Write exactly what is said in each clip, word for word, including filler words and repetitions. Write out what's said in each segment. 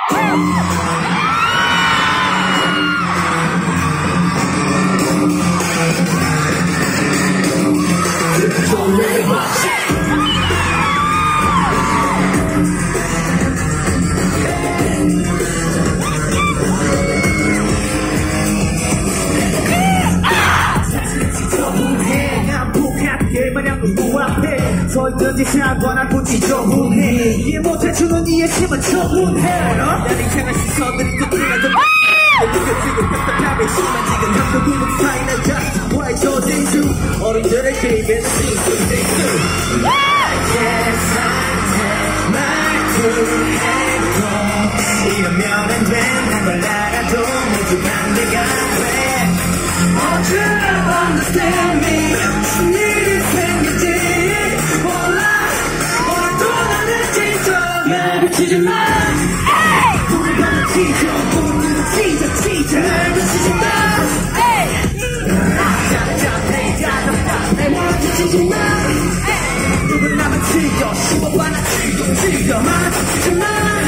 서있든지 사과나 굳이 조문해 이해 못해주는 이의 심은 조문해 나를 향한 시선들이 또 뜨는 듯 느껴지고 답답함이 심한 지금 한국인은 파이널 자식과의 저진주 어른들의 게임에는 진수진수 말투 행동 이러면 안 된다는 걸 알아도 모두 반대가 돼 Won't you understand me 무슨 일이 생길지 날 비치지 마 우리 밤을 찢어 우리는 찢어 찢어 날 비치지 마 답답해 답답해 날 비치지 마 누군 나만 찢어 씹어봐 나 찢어 찢어 날 비치지 마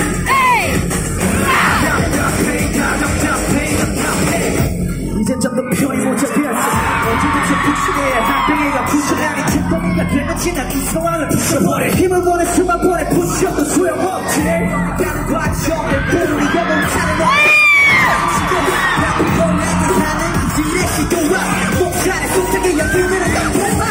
답답해 답답해 답답해 이젠 좀 더 편히 못 잡혔어 언제든지 부추해 한 병이가 부추라니 뒷동이가 되면 지난 이 상황을 부숴버려 힘을 보내 수만 번에 부셔도 소용없지 다른 과정을 부르니 영을 타는 너 지금 나쁜 걸 내게 하는 이 길의 시도와 목살에 속삭여 연기는 옆에만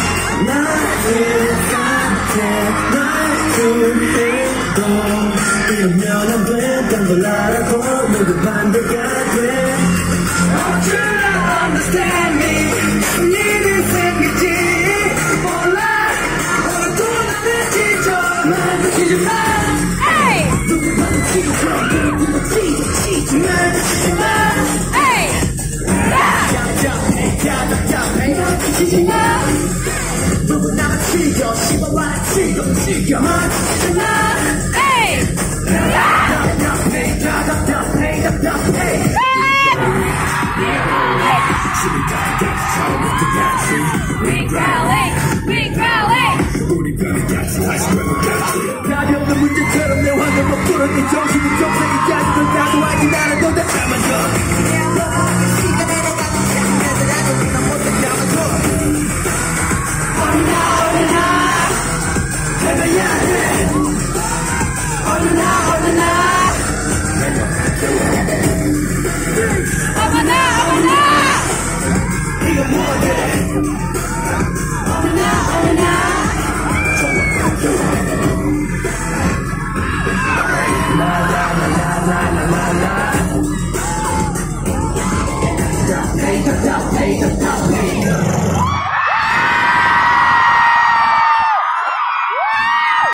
나를 같아 말투 행동 이러면 안 된다는 걸 알아도 모두 반대가 돼 Won't you understand me 무슨 일이 생길지 몰라 오늘도 나를 찢어 날 비치지 마 누구만은 찢어 누구는 찢어 찢어 날 비치지 마 답답해 답답해 날 비치지 마 누구 나만 찢어 씹어봐 찢어 찢어 날 비치지 마 답답해 답답해 답답해 We growling, we growling. 우리 별이 같이 다시 회복하지 가벼운 문제처럼 내 화를 못 풀어 네 정신이 정상이 가지고 나도 알긴 나는 너 다 잡아줘 시간에 내가 생각하더라도 난 못해 잡아줘 어느 날 어느 날 해봐야 해 어느 날 어느 날 어머 나, 어머 나. 이거 뭐래 어느 날, 어느 날. 답답해 답답해 답답해